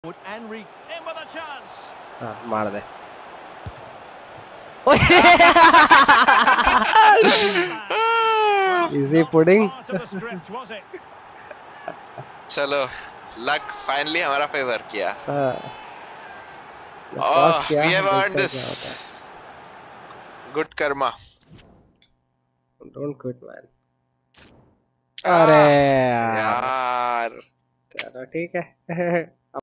हाँ मार दे। Easy pudding. चलो लक फाइनली हमारा फेवर किया। किया, we have earned this. क्या होता है? Good karma. Don't quit, man. अरे यार चलो ठीक है।